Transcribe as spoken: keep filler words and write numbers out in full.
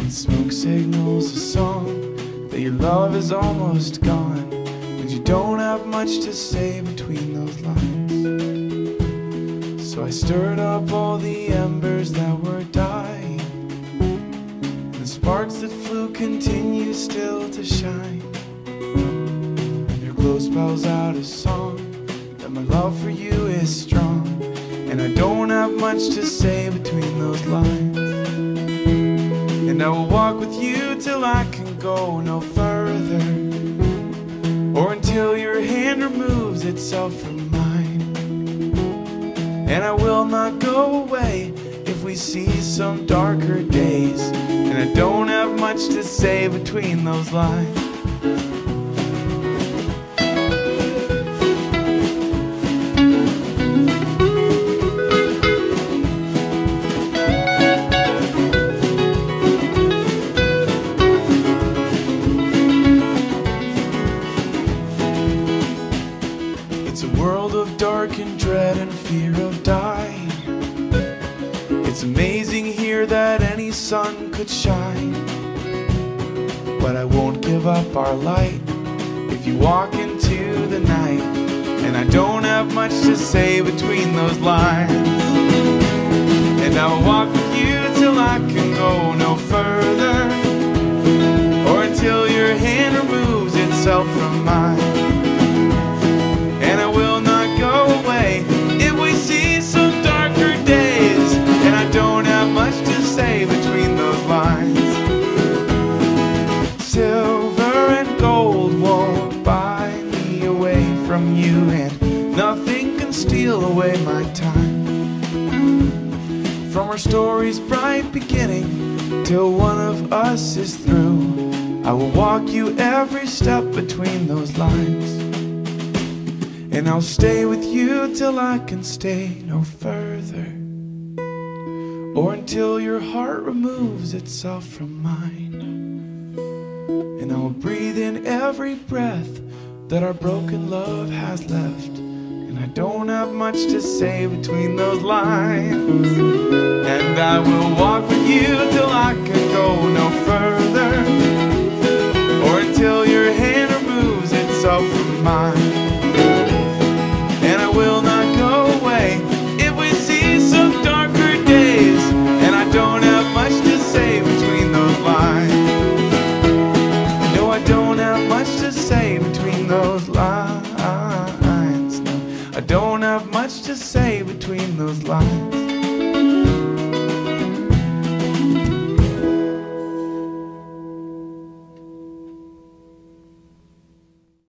Smoke signals a song that your love is almost gone, but you don't have much to say between those lines. So I stirred up all the embers that were dying, and the sparks that flew continue still to shine. Your glow spells out a song that my love for you is strong, and I don't have much to say between those lines. And I will walk with you till I can go no further, or until your hand removes itself from mine. And I will not go away if we see some darker days, and I don't have much to say between those lines. It's a world of dark and dread and fear of dying. It's amazing here that any sun could shine, but I won't give up our light if you walk into the night. And I don't have much to say between those lines. And I will walk with you till I can go no further, or until your hand removes itself from mine. Between those lines, silver and gold won't buy me away from you, and nothing can steal away my time. From our story's bright beginning till one of us is through, I will walk you every step between those lines. And I'll stay with you till I can stay no further, or until your heart removes itself from mine. And I will breathe in every breath that our broken love has left, and I don't have much to say between those lines. And I will walk with you till I can go no further, or until your hand removes itself from mine. And I will not go away if we see some darker days, and I don't have much to say between those lines. No, I don't have much to say between those lines. No, I don't have much to say between those lines.